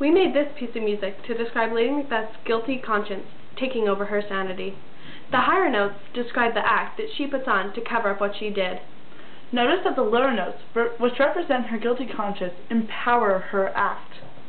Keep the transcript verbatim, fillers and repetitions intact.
We made this piece of music to describe Lady Macbeth's guilty conscience taking over her sanity. The higher notes describe the act that she puts on to cover up what she did. Notice that the lower notes, which represent her guilty conscience, empower her act.